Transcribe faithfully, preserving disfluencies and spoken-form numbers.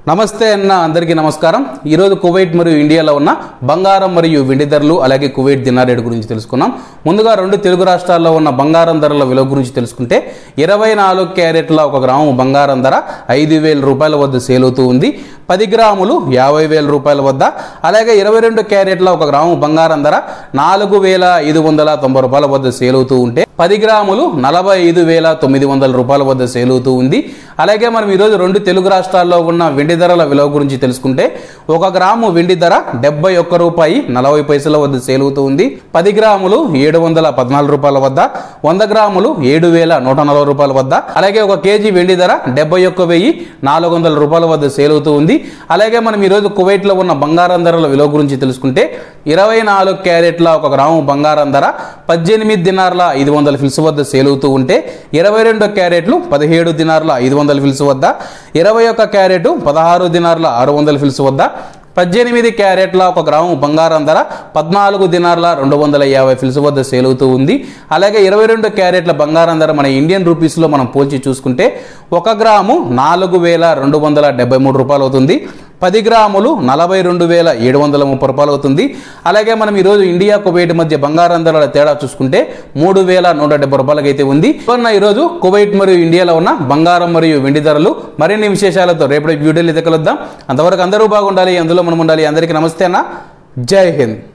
నమస్తే అన్న అందరికీ నమస్కారం। ఈ రోజు కువైట్ మరియు ఇండియాలో ఉన్న బంగారం మరియు వెండి ధరలు అలాగే కువైట్ దినార్ రేట్ గురించి తెలుసుకున్నాం। ముందుగా రెండు తెలుగు రాష్ట్రాల్లో ఉన్న బంగారం ధరల విలువ గురించి తెలుసుకుంటే ఇరవై నాలుగు క్యారెట్ల ఒక గ్రాము బంగారం ధర ఐదు వేల రూపాయల వద్ద సేల్ అవుతూ ఉంది। పది గ్రాములు యాభై వేల రూపాయల వద్ద అలాగే ఇరవై రెండు క్యారెట్ల ఒక గ్రాము బంగారం ధర నాలుగు వేల ఐదు వందల తొంభై రూపాయల వద్ద సేల్ అవుతూ ఉంటే పది గ్రాములు నలభై ఐదు వేల తొమ్మిది వందల రూపాయల వద్ద సేల్ అవుతూ ఉంది। అలాగే మనం ఈరోజు రెండు తెలుగు రాష్ట్రాల్లో ఉన్న వెండి ధరల విలువ గురించి తెలుసుకుంటే ఒక గ్రాము వెండి ధర డెబ్బై ఒక్క రూపాయి నలభై పైసల వద్ద సేల్ అవుతూ ఉంది। పది గ్రాములు ఏడు వందల పద్నాలుగు రూపాయల వద్ద, వంద గ్రాములు ఏడు వేల నూట నలభై రూపాయల వద్ద, అలాగే ఒక కేజీ వెండి ధర డెబ్బై ఒక్క వెయ్యి నాలుగు వందల రూపాయల వద్ద సేల్ అవుతూ ఉంది। అలాగే మనం ఈరోజు కువైట్ లో ఉన్న బంగారం ధరల విలువ గురించి తెలుసుకుంటే ఇరవై నాలుగు క్యారెట్ల ఒక గ్రాము బంగారం ధర పద్దెనిమిది దినార్ల ఐదు వందల ఫిల్స్ వద్ద సేల్ అవుతూ ఉంటే ఇరవై రెండు క్యారెట్లు పదిహేడు దినార్ల ఐదు వందల ఫిల్స్ వద్ద, ఇరవై ఒక్క క్యారెట్ పదహారు దినార్ల ఆరు వందల ఫిల్స్ వద్ద, పద్దెనిమిది క్యారెట్ల ఒక గ్రాము బంగారం ధర పద్నాలుగు దినార్ల రెండు వందల యాభై ఫిల్స్ వద్ద సేల్ అవుతూ ఉంది। అలాగే ఇరవై రెండు క్యారెట్ల బంగారం ధర మన ఇండియన్ రూపీస్లో మనం పోల్చి చూసుకుంటే ఒక గ్రాము నాలుగు వేల రెండు వందల డెబ్బై మూడు రూపాయలు అవుతుంది। పది గ్రాములు నలభై రెండు వేల ఏడు వందల ముప్పై రూపాయలు అవుతుంది। అలాగే మనం ఈరోజు ఇండియా కువైట్ మధ్య బంగారం ధరల తేడా చూసుకుంటే మూడు వేల నూట డెబ్బై రూపాయలకి అయితే ఉంది। ఇవన్న ఈరోజు కువైట్ మరియు ఇండియాలో ఉన్న బంగారం మరియు వెండి ధరలు మరిన్ని విశేషాలతో రేపటి వీడియోలు ఎదకలుద్దాం। అంతవరకు అందరూ బాగుండాలి, అందులో మనం ఉండాలి। అందరికీ నమస్తే అన్న, జై హింద్।